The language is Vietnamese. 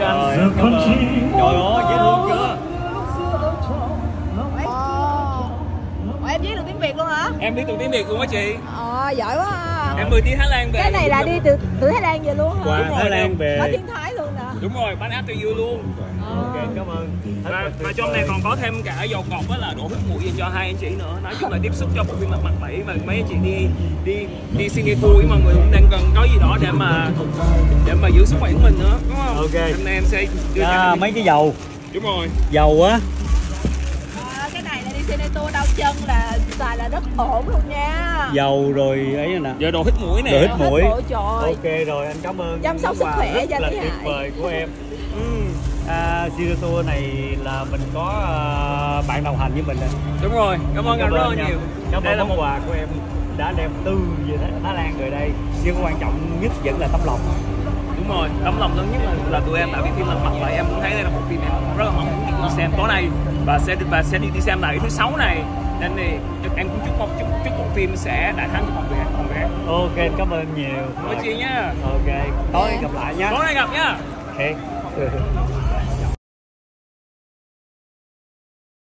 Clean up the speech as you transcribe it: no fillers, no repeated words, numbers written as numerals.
cho anh. Cảm ơn. Trời ơi, dễ thương chưa? Em viết được tiếng Việt luôn hả? Em biết được tiếng Việt luôn á chị. Giỏi quá à. Em 10 tiếng Thái Lan về. Cái này là đi từ Thái Lan về luôn hả? Qua Thái Lan về. Có tiếng Thái luôn nè. Đúng rồi, bánh áp you luôn. Ok, cảm ơn. Và trong này còn có thêm cả dầu cọc á, là đổ huyết mũi dành cho hai anh chị nữa. Nói chung là tiếp xúc cho bộ phim mặt 7 mà mấy anh chị đi cine tour với mọi người cũng đang cần có gì đó để mà giữ sức khỏe của mình nữa, đúng không? Ok. Hôm nay em sẽ đưa mấy cái dầu. Đúng rồi. Dầu á. Cái này là đi cine tour đau chân là xài là rất ổn luôn nha. Dầu rồi ấy nè. Giờ đồ hít mũi nè. Đồ hít mũi. Trời. Ok rồi, anh cảm ơn. Chăm sóc sức khỏe cho rất là Lý tuyệt Hải. vời của em. Cine tour này là mình có bạn đồng hành với mình. Đúng rồi, cảm ơn anh rất là nhiều. Cảm ơn món quà của em đã đem từ về Thái Lan rồi đây. Nhưng quan trọng nhất vẫn là tấm lòng. Đúng rồi, tấm lòng lớn nhất là tụi em, tại vì phim Lật Mặt lại em cũng thấy đây là một phim em rất là mong muốn đi xem tối nay và sẽ đi xem lại thứ 6 này, nên thì em cũng chúc bộ phim sẽ đại thắng cho phòng vé. Ok, cảm ơn nhiều. Cảm ơn chị nhá. Ok, tối gặp lại nhé. Tối nay gặp nhá. Ok.